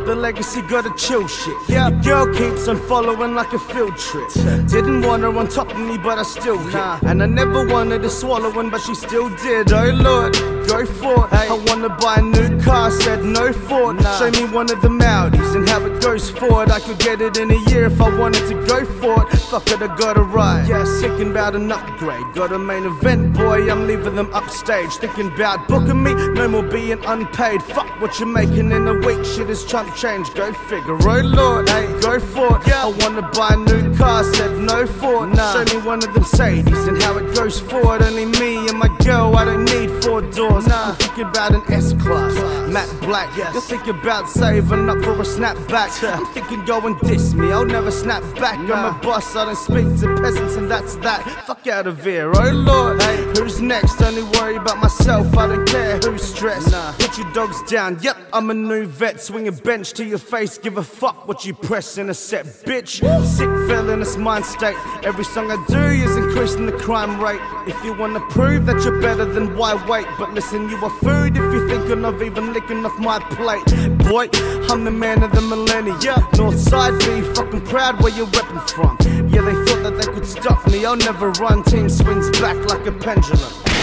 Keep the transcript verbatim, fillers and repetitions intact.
the legacy gotta chill shit. Yeah, girl keeps on following like a field trip. Didn't want her on top of me, but I still hit. Nah. And I never wanted to swallow one, but she still did. Oh Lord, go for it. Hey. I wanna buy a new car, said no for it. Nah. Show me one of the Audis and how it goes forward. I could get it in a year if I wanted to go for it. Fuck it, I gotta ride. Yeah, thinking about an upgrade. Got a main event, boy, I'm leaving them upstage. Thinking about booking me, no more being unpaid. Fuck what you're making in a week, shit is chump change. Go figure, oh Lord, hey, go for it. Yeah. I wanna buy a new car, said no for it. Nah. Show me one of them Sadies and how it goes forward. Only me and my girl, I don't need four doors. Nah. I'm thinking about an S-Class, matte black. Yes. You're thinking about saving up for a snapback. I'm thinking go and diss me, I'll never snap back. Nah. I'm a boss, I don't speak to peasants and that's that. Fuck out of here, oh Lord, hey, who's next? Only worry about myself, I don't care who's stressed. Nah. Put your dogs down, yep, I'm a new vet. Swing a bench to your face, give a fuck what you press in a set, bitch. Sick villainous mind state. Every song I do is increasing the crime rate. If you wanna prove that you're better, then why wait? But listen, you are food if you're thinking of even licking off my plate. Boy, I'm the man of the millennium. Yeah. Northside B, fucking proud where you're repping from. Yeah, they thought that they could stop me, I'll never run. Team swings back like a pendulum.